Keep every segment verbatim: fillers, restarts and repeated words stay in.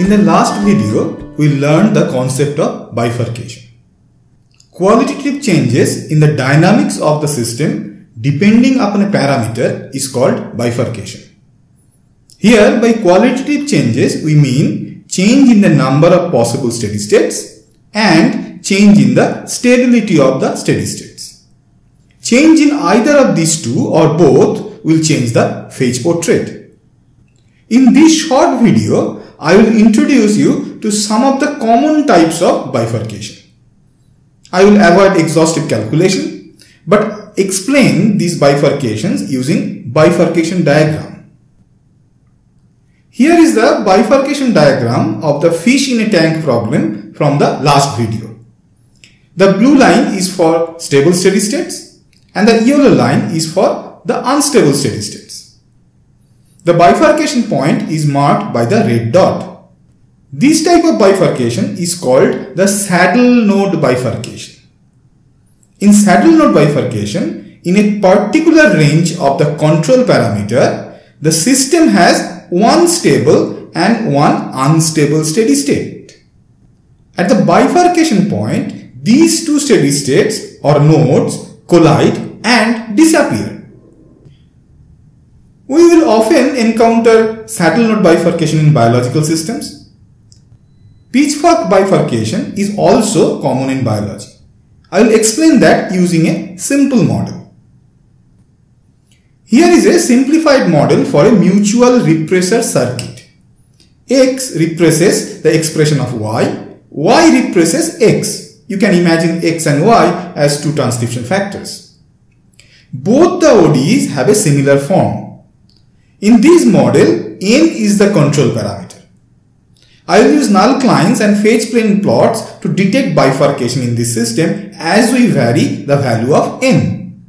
In the last video, we learned the concept of bifurcation. Qualitative changes in the dynamics of the system depending upon a parameter is called bifurcation. Here, by qualitative changes, we mean change in the number of possible steady states and change in the stability of the steady states. Change in either of these two or both will change the phase portrait. In this short video, I will introduce you to some of the common types of bifurcation. I will avoid exhaustive calculation, but explain these bifurcations using bifurcation diagram. Here is the bifurcation diagram of the fish in a tank problem from the last video. The blue line is for stable steady states and the yellow line is for the unstable steady states. The bifurcation point is marked by the red dot. This type of bifurcation is called the saddle node bifurcation. In saddle node bifurcation, in a particular range of the control parameter, the system has one stable and one unstable steady state. At the bifurcation point, these two steady states or nodes collide and disappear. We will often encounter saddle node bifurcation in biological systems. Pitchfork bifurcation is also common in biology. I will explain that using a simple model. Here is a simplified model for a mutual repressor circuit. X represses the expression of Y, Y represses X. You can imagine X and Y as two transcription factors. Both the O Ds have a similar form. In this model, N is the control parameter. I will use null clines and phase plane plots to detect bifurcation in this system as we vary the value of N.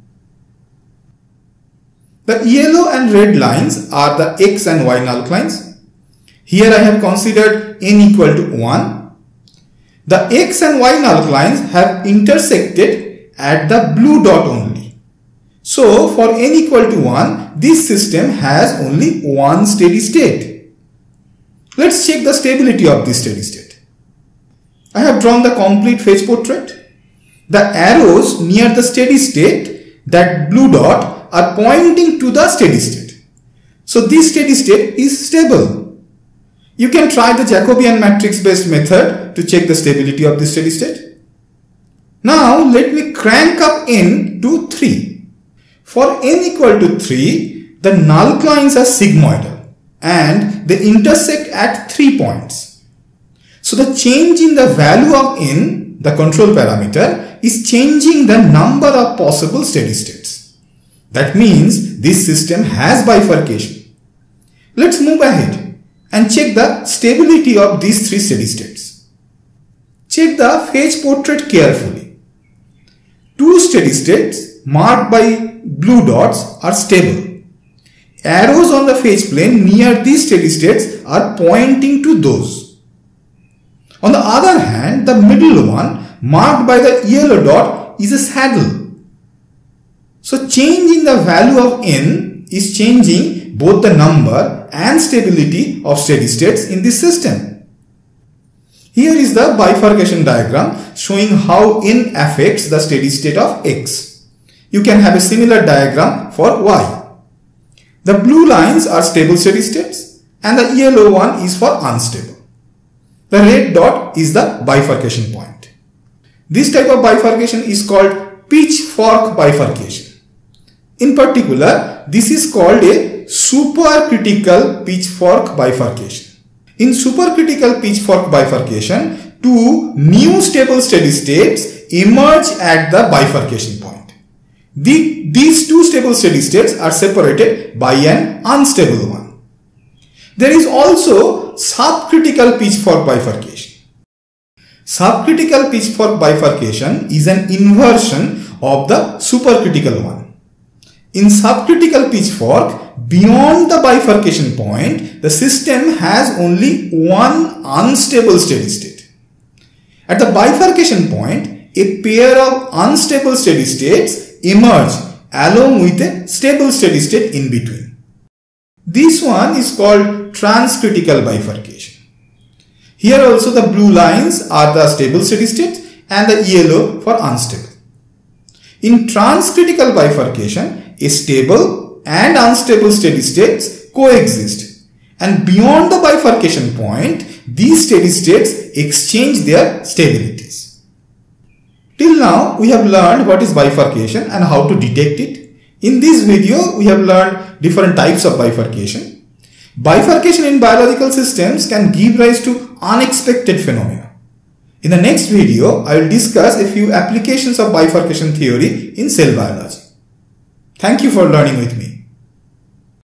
The yellow and red lines are the X and Y null clines. Here I have considered N equal to one. The X and Y null clines have intersected at the blue dot only. So for N equal to one, this system has only one steady state. Let's check the stability of this steady state. I have drawn the complete phase portrait. The arrows near the steady state, that blue dot, are pointing to the steady state. So this steady state is stable. You can try the Jacobian matrix based method to check the stability of this steady state. Now let me crank up N to three. For N equal to three, the null clines are sigmoidal and they intersect at three points. So the change in the value of N, the control parameter, is changing the number of possible steady states. That means this system has bifurcation. Let's move ahead and check the stability of these three steady states. Check the phase portrait carefully. Two steady states marked by blue dots are stable. Arrows on the phase plane near these steady states are pointing to those. On the other hand, the middle one marked by the yellow dot is a saddle. So change in the value of N is changing both the number and stability of steady states in this system. Here is the bifurcation diagram showing how N affects the steady state of X. You can have a similar diagram for Y. The blue lines are stable steady states and the yellow one is for unstable. The red dot is the bifurcation point. This type of bifurcation is called pitchfork bifurcation. In particular, this is called a supercritical pitchfork bifurcation. In supercritical pitchfork bifurcation, two new stable steady states emerge at the bifurcation point. The, these two stable steady states are separated by an unstable one. There is also subcritical pitchfork bifurcation. Subcritical pitchfork bifurcation is an inversion of the supercritical one. In subcritical pitchfork, beyond the bifurcation point, the system has only one unstable steady state. At the bifurcation point, a pair of unstable steady states emerge along with a stable steady state in between. This one is called transcritical bifurcation. Here also the blue lines are the stable steady states and the yellow for unstable. In transcritical bifurcation, a stable and unstable steady states coexist, and beyond the bifurcation point, these steady states exchange their stabilities. Till now, we have learned what is bifurcation and how to detect it. In this video, we have learned different types of bifurcation. Bifurcation in biological systems can give rise to unexpected phenomena. In the next video, I will discuss a few applications of bifurcation theory in cell biology. Thank you for learning with me.